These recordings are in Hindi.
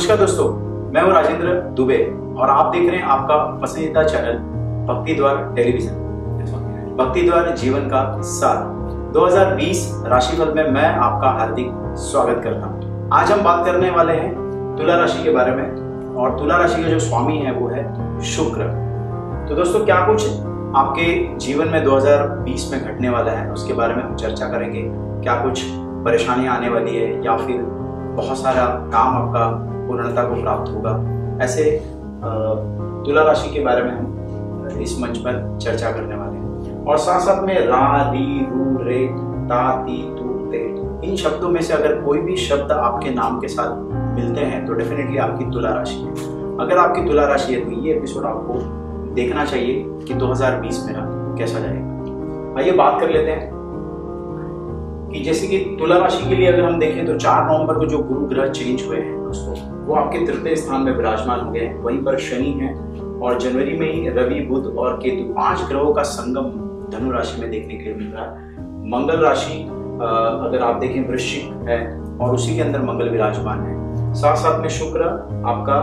नमस्कार दोस्तों, मैं हूं राजेंद्र दुबे और आप देख रहे हैं आपका पसंदीदा चैनल भक्ति द्वार टेलीविजन। भक्ति द्वार जीवन का सार 2020 राशिफल में मैं आपका हार्दिक स्वागत करता हूं। आज हम बात करने वाले हैं तुला राशि के बारे में और तुला राशि का जो स्वामी है वो है शुक्र। तो दोस्तों, क्या कुछ आपके जीवन में 2020 में घटने वाला है उसके बारे में हम चर्चा करेंगे। क्या कुछ परेशानियां आने वाली है या फिर बहुत सारा काम आपका पूर्णता को प्राप्त होगा, ऐसे तुला राशि के बारे में हम इस मंच पर चर्चा करने वाले हैं। और साथ साथ में रा, री, रू, रे, ता, ती, तू, ते, इन शब्दों में से अगर कोई भी शब्द आपके नाम के साथ मिलते हैं तो डेफिनेटली आपकी तुला राशि है। अगर आपकी तुला राशि है तो ये एपिसोड आपको देखना चाहिए कि 2020 मेरा कैसा जाएगा। आइए बात कर लेते हैं कि जैसे कि तुला राशि के लिए अगर हम देखें तो 4 नवंबर को जो गुरु ग्रह चेंज हुए हैं दोस्तों, वो आपके तृतीय स्थान में विराजमान हो गए हैं। वहीं पर शनि है और जनवरी में ही रवि, बुध और केतु 5 ग्रहों का संगम धनु राशि में देखने के लिए मिल रहा है। मंगल राशि अगर आप देखें वृश्चिक है और उसी के अंदर मंगल विराजमान है। साथ साथ में शुक्र आपका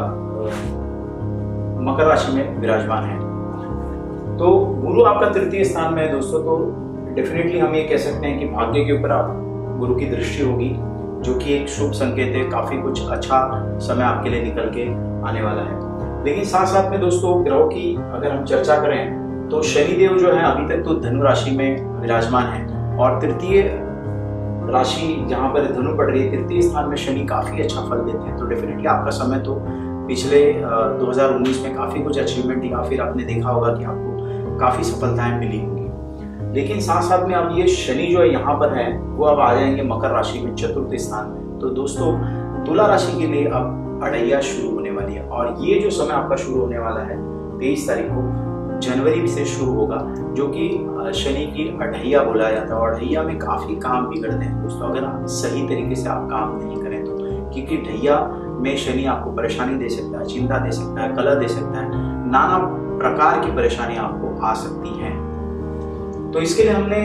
मकर राशि में विराजमान है। तो गुरु आपका तृतीय स्थान में है दोस्तों, तो डेफिनेटली हम ये कह सकते हैं कि भाग्य के ऊपर आप गुरु की दृष्टि होगी, जो कि एक शुभ संकेत है। काफी कुछ अच्छा समय आपके लिए निकल के आने वाला है। लेकिन साथ साथ में दोस्तों, ग्रहों की अगर हम चर्चा करें तो शनिदेव जो है अभी तक तो धनु राशि में विराजमान है और तृतीय राशि जहां पर धनु पड़ रही है, तृतीय स्थान में शनि काफी अच्छा फल देते हैं। तो डेफिनेटली आपका समय तो पिछले 2019 में काफी कुछ अचीवमेंट या फिर आपने देखा होगा कि आपको काफी सफलताएं मिली होंगी। लेकिन साथ साथ में अब ये शनि जो है यहाँ पर है वो अब आ जाएंगे मकर राशि में चतुर्थ स्थान में। तो दोस्तों, तुला राशि के लिए अब अढ़ैया शुरू होने वाली है और ये जो समय आपका शुरू होने वाला है 23 तारीख को जनवरी से शुरू होगा, जो कि शनि की अढ़ैया बोला जाता है। और अढ़ैया में काफी काम बिगड़ते हैं दोस्तों अगर आप सही तरीके से आप काम नहीं करें तो, क्योंकि ढैया में शनि आपको परेशानी दे सकता है, चिंता दे सकता है, कलह दे सकता है, नाना प्रकार की परेशानी आपको आ सकती है। तो इसके लिए हमने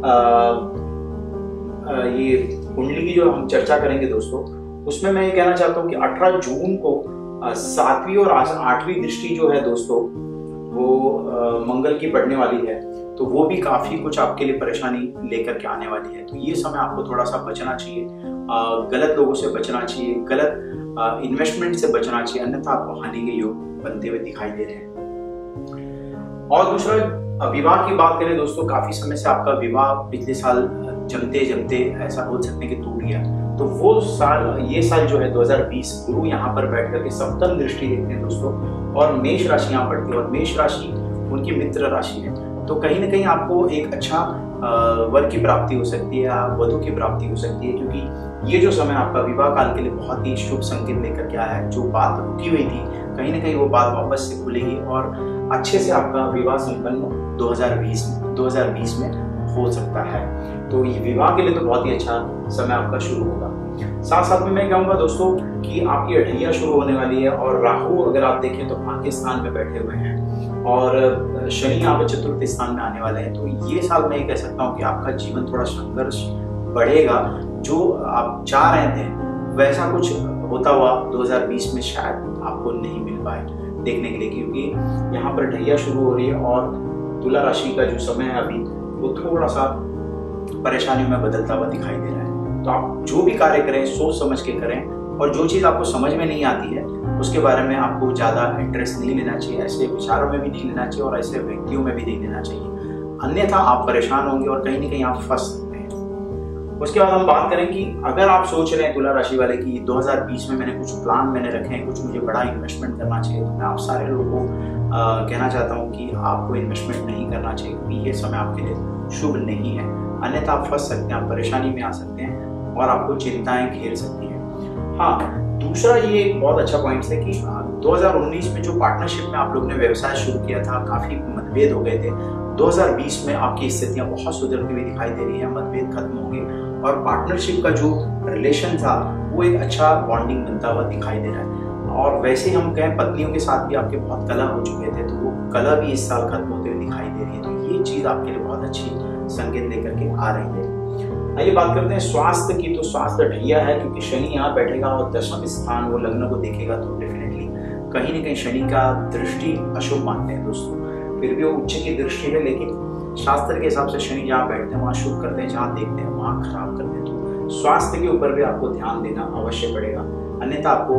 ये कुंडली की जो हम चर्चा करेंगे दोस्तों, उसमें मैं ये कहना चाहता हूँ कि 18 जून को 7वीं और 8वीं दृष्टि जो है दोस्तों वो मंगल की पड़ने वाली है। तो वो भी काफी कुछ आपके लिए परेशानी लेकर के आने वाली है। तो ये समय आपको थोड़ा सा बचना चाहिए, गलत लोगों से बचना चाहिए, गलत इन्वेस्टमेंट से बचना चाहिए, अन्यथा आपको हानि के योग बनते हुए दिखाई दे रहे हैं। और दूसरा, विवाह की बात करें दोस्तों, काफी समय से आपका विवाह पिछले साल जमते जमते ऐसा बोल सकते हैं कि टूट गया। तो वो साल, ये साल जो है 2020, गुरु यहाँ पर बैठ करके सप्तम दृष्टि देखते हैं दोस्तों और मेष राशि यहाँ पड़ती है और मेष राशि उनकी मित्र राशि है। तो कहीं ना कहीं आपको एक अच्छा वर की प्राप्ति हो सकती है या वधु की प्राप्ति हो सकती है, क्योंकि ये जो समय आपका विवाह काल के लिए बहुत ही शुभ संकेत लेकर के आया है। जो बात रुकी हुई थी कहीं ना कहीं वो बात वापस से खुलेगी और अच्छे से आपका विवाह संपन्न 2020 में हो सकता है। तो ये विवाह के लिए तो बहुत ही अच्छा समय आपका शुरू होगा। साथ साथ में मैं कहूँगा दोस्तों कि आपकी अढ़ैया शुरू होने वाली है और राहु अगर आप देखें तो पाकिस्तान में बैठे हुए हैं और शनि यहाँ पे चतुर्थ स्थान में आने वाले हैं। तो ये साल मैं ये कह सकता हूँ कि आपका जीवन थोड़ा संघर्ष बढ़ेगा। जो आप चाह रहे थे वैसा कुछ होता हुआ 2020 में शायद आपको नहीं मिल पाए देखने के लिए, क्योंकि यहाँ पर ढैया शुरू हो रही है और तुला राशि का जो समय है अभी वो थोड़ा सा परेशानियों में बदलता हुआ दिखाई दे रहा है। तो आप जो भी कार्य करें सोच समझ के करें और जो चीज़ आपको समझ में नहीं आती है उसके बारे में आपको ज़्यादा इंटरेस्ट नहीं लेना चाहिए, ऐसे विचारों में भी नहीं लेना चाहिए और ऐसे व्यक्तियों में भी नहीं लेना चाहिए, अन्यथा आप परेशान होंगे और कहीं ना कहीं आप फंस सकते हैं। उसके बाद हम बात करें कि अगर आप सोच रहे हैं तुला राशि वाले कि 2020 में मैंने कुछ प्लान रखे हैं, कुछ मुझे बड़ा इन्वेस्टमेंट करना चाहिए, तो मैं आप सारे लोगों को कहना चाहता हूँ कि आपको इन्वेस्टमेंट नहीं करना चाहिए, क्योंकि ये समय आपके लिए शुभ नहीं है। अन्यथा आप फंस सकते हैं, आप परेशानी में आ सकते हैं और आपको चिंताएं घेर सकती हैं। हाँ, दूसरा ये एक बहुत अच्छा पॉइंट है कि 2019 में जो पार्टनरशिप में आप लोगों ने व्यवसाय शुरू किया था, काफी मतभेद हो गए थे। 2020 में आपकी स्थितियां बहुत सुधरती हुई दिखाई दे रही है, मतभेद खत्म होंगे और पार्टनरशिप का जो रिलेशन था वो एक अच्छा बॉन्डिंग बनता हुआ दिखाई दे रहा है। और वैसे हम कहें पत्नियों के साथ भी आपके बहुत कलह हो चुके थे, तो वो कलह भी इस साल खत्म होते हुए दिखाई दे रही है। तो ये चीज आपके लिए बहुत अच्छी संकेत लेकर के आ रही है। आइए बात करते हैं स्वास्थ्य की। तो स्वास्थ्य ढैया है, क्योंकि शनि यहाँ बैठेगा और 10वां स्थान वो लग्न को देखेगा, तो डेफिनेटली कहीं ना कहीं शनि का दृष्टि अशुभ मानते हैं दोस्तों। फिर भी वो उच्च की दृष्टि है, लेकिन शास्त्र के हिसाब से शनि जहाँ बैठते हैं वहाँ शुभ करते हैं, जहाँ देखते हैं वहाँ खराब करते हैं। तो स्वास्थ्य के ऊपर भी आपको ध्यान देना अवश्य पड़ेगा, अन्यथा आपको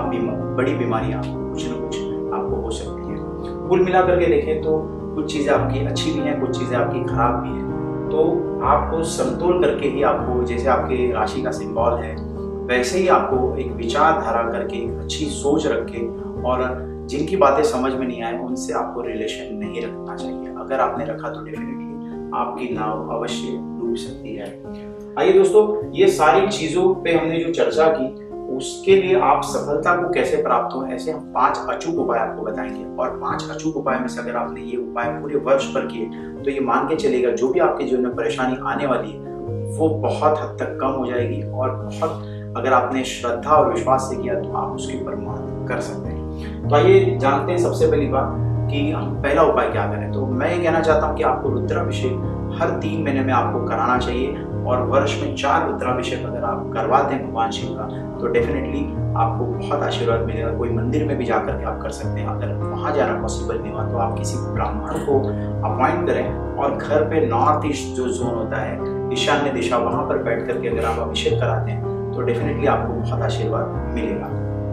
बड़ी बीमारियां कुछ न कुछ आपको हो सकती है। कुल मिलाकर के देखें तो कुछ चीजें आपकी अच्छी भी हैं, कुछ चीजें आपकी खराब भी हैं। तो आपको समतोल करके ही आपको, जैसे आपके राशि का सिंबल है वैसे ही आपको एक विचारधारा करके, अच्छी सोच रखे, और जिनकी बातें समझ में नहीं आए उनसे आपको रिलेशन नहीं रखना चाहिए। अगर आपने रखा तो डेफिनेटली आपकी नाव अवश्य डूब सकती है। आइए दोस्तों, ये सारी चीजों पे हमने जो चर्चा की, उसके लिए आप सफलता को कैसे प्राप्त हो, ऐसे हम 5 अचूक उपाय आपको बताएंगे। और 5 अचूक उपाय में से अगर आपने ये उपाय पूरे वर्ष पर किए तो ये मान के चलेगा जो भी आपके जीवन में परेशानी आने वाली है वो बहुत हद तक कम हो जाएगी। और बहुत, अगर आपने श्रद्धा और विश्वास से किया तो आप उसके ऊपर मान कर सकते हैं। तो आइए जानते हैं सबसे पहली बात कि हम पहला उपाय क्या करें। तो मैं ये कहना चाहता हूँ कि आपको रुद्राभिषेक हर 3 महीने में आपको कराना चाहिए, और वर्ष में 4 रुद्राभिषेक अगर आप करवाते हैं भगवान शिव का तो डेफिनेटली आपको बहुत आशीर्वाद मिलेगा। कोई मंदिर में भी जाकर के आप कर सकते हैं। अगर वहां जाना पॉसिबल नहीं हुआ तो आप किसी ब्राह्मण को अपॉइंट करें और घर पे नॉर्थ ईस्ट जो जोन होता है, ईशान्य दिशा, वहां पर बैठ करके अगर आप अभिषेक कराते हैं तो डेफिनेटली आपको बहुत आशीर्वाद मिलेगा।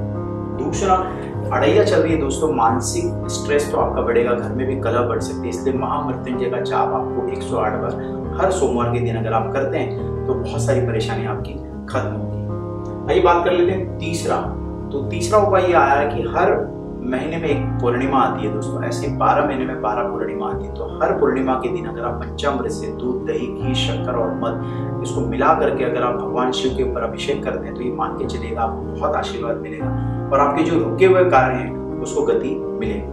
दूसरा, अड़ैया चल रही है दोस्तों, मानसिक स्ट्रेस तो आपका बढ़ेगा, घर में भी कलह बढ़ सकती है, इसलिए महामृत्युंजय का जाप आपको 108 बार हर सोमवार के दिन अगर आप करते हैं तो बहुत सारी परेशानी आपकी खत्म होगी। आइए बात कर लेते हैं तीसरा। तो तीसरा उपाय ये आया है कि हर महीने में एक पूर्णिमा आती है दोस्तों, ऐसे 12 महीने में 12 पूर्णिमा आती है। तो हर पूर्णिमा के दिन अगर आप पंचामृत से दूध, दही, घी, शक्कर और मध इसको मिला करके अगर आप भगवान शिव के ऊपर अभिषेक करते हैं तो ये मान के चलेगा आपको बहुत आशीर्वाद मिलेगा, और आपके जो रुके हुए कार्य हैं उसको गति मिलेगी।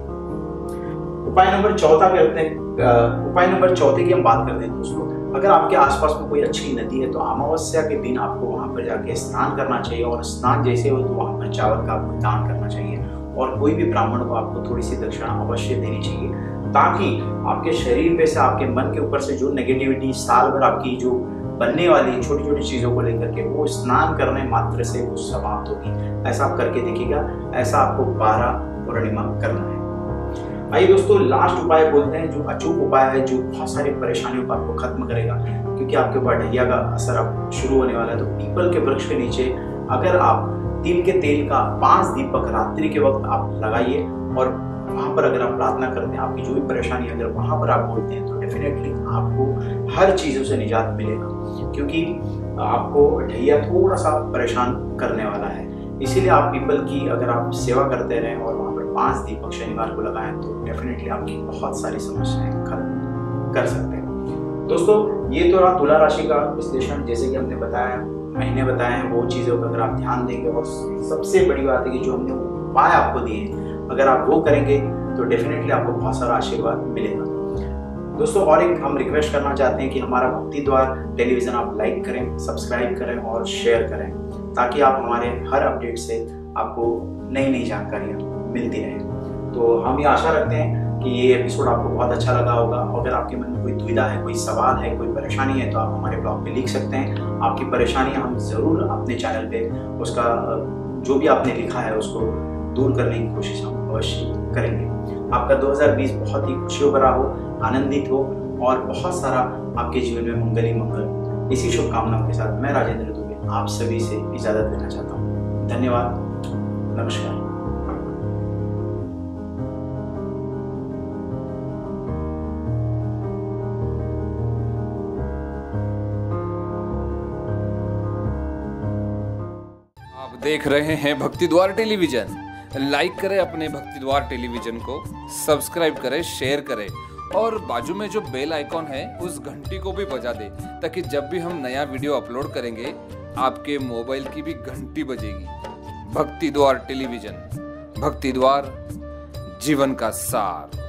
उपाय नंबर 4 करते हैं। उपाय नंबर 4 की हम बात करते हैं दोस्तों। अगर आपके आसपास में कोई अच्छी नदी है तो अमावस्या के दिन आपको वहां पर जाके स्नान करना चाहिए, और स्नान जैसे हो तो वहां पर चावल का आपको दान करना चाहिए, और कोई भी ब्राह्मण को आपको थोड़ी सी दक्षिणा अवश्य देनी चाहिए, ताकि आपके शरीर पे से, आपके मन के ऊपर से जो नेगेटिविटी साल भर आपकी जो बनने वाली छोटी छोटी चीजों को लेकर के वो स्नान करने मात्र से वो समाप्त होगी। ऐसा आप करके देखिएगा। ऐसा आपको 12 पूर्णिमा करना है। आइए दोस्तों, लास्ट उपाय बोलते हैं, जो अचूक उपाय है, जो बहुत सारी परेशानियों को आपको खत्म करेगा, क्योंकि आपके ऊपर ढैया का असर अब शुरू होने वाला है। तो पीपल के वृक्ष के नीचे अगर आप तिल के तेल का 5 दीपक रात्रि के वक्त आप लगाइए, और वहां पर अगर आप प्रार्थना करते हैं, आपकी जो भी परेशानी अगर वहां पर आप बोलते हैं तो डेफिनेटली आपको हर चीजों से निजात मिलेगा, क्योंकि आपको ढैया थोड़ा सा परेशान करने वाला है। इसीलिए आप पीपल की अगर आप सेवा करते रहें और वहां पर 5 दीपक शनिवार को लगाएं तो डेफिनेटली आपकी बहुत सारी समस्याएं खत्म कर सकते हैं। दोस्तों, ये तो रहा तुला राशि का विश्लेषण। जैसे कि हमने बताया, महीने बताए हैं, वो चीजों का अगर आप ध्यान देंगे, और सबसे बड़ी बात है कि जो हमने उपाय आपको दिए अगर आप वो करेंगे तो डेफिनेटली आपको बहुत सारा आशीर्वाद मिलेगा। दोस्तों, और एक हम रिक्वेस्ट करना चाहते हैं कि हमारा भक्ति द्वार टेलीविजन आप लाइक करें, सब्सक्राइब करें और शेयर करें, ताकि आप हमारे हर अपडेट से आपको नई नई जानकारियां मिलती रहें। तो हम ये आशा रखते हैं कि ये एपिसोड आपको बहुत अच्छा लगा होगा। अगर आपके मन में कोई दुविधा है, कोई सवाल है, कोई परेशानी है तो आप हमारे ब्लॉग पे लिख सकते हैं। आपकी परेशानियां हम जरूर अपने चैनल पे उसका जो भी आपने लिखा है उसको दूर करने की कोशिश हम अवश्य करेंगे। आपका 2020 बहुत ही खुशियों भरा हो, आनंदित हो, और बहुत सारा आपके जीवन में मंगल ही मंगल। इसी शुभकामनाओं के साथ मैं राजेंद्र दुबे आप सभी से इजाजत लेना चाहता हूँ। धन्यवाद, नमस्कार। आप देख रहे हैं भक्ति द्वार टेलीविजन। लाइक करें अपने भक्ति द्वार टेलीविजन को, सब्सक्राइब करें, शेयर करें, और बाजू में जो बेल आइकॉन है उस घंटी को भी बजा दें, ताकि जब भी हम नया वीडियो अपलोड करेंगे आपके मोबाइल की भी घंटी बजेगी। भक्ति द्वार टेलीविजन, भक्ति द्वार, जीवन का सार।